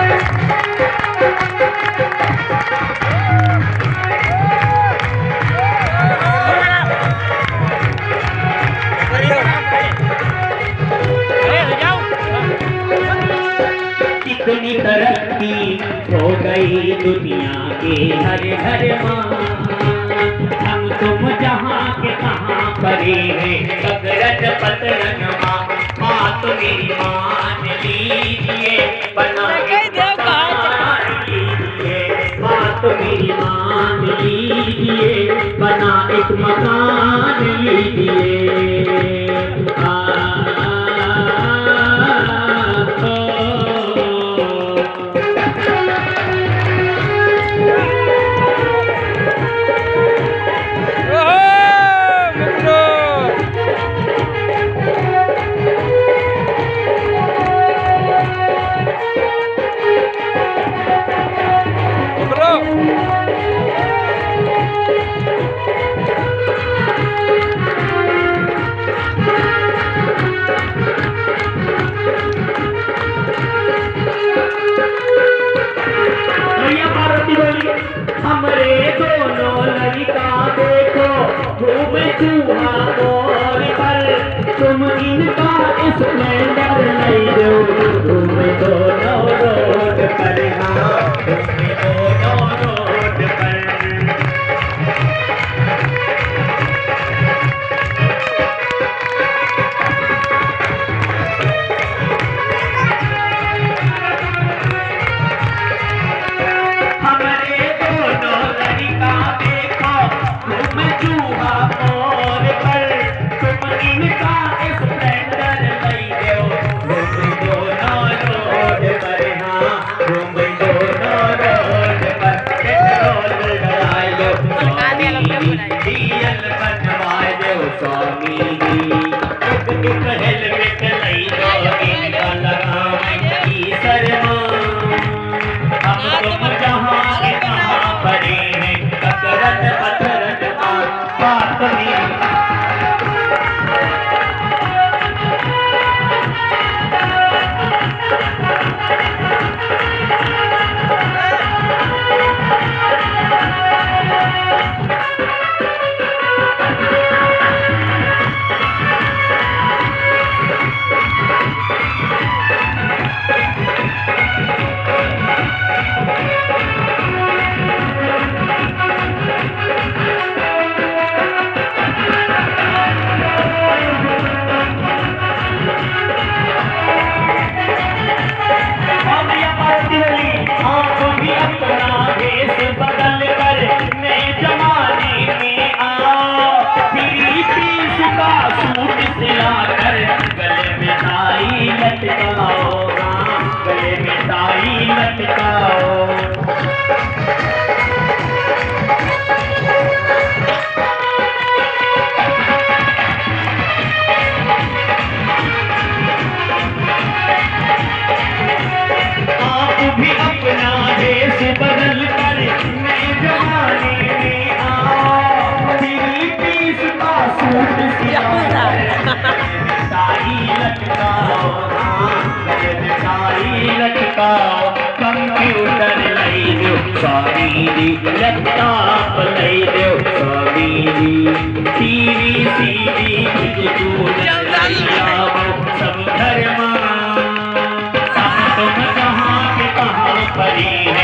कितनी तरक्की हो गई दुनिया के हर हर माँ, हम तुम जहाँ के कहाँ परे हैं अगरज पतरन माँ। माँ तो मेरी मान लीजिए बना लीजिए, माँ तो मेरी मान लीजिए बना एक मकान लीजिए। हमरे दोनों लड़का देखो घूम चूहा मोर पर, तुम इनका स्प्लेंडर नहीं दो घूम दोनों रोड पर। हाँ घूम दोनों रोड पर। कंप्यूटर लई दो स्वामी जी, लैपटॉप लई दो स्वामी जी, टीवी सीडी सब घर में। तुम कहाँ के कहाँ परी है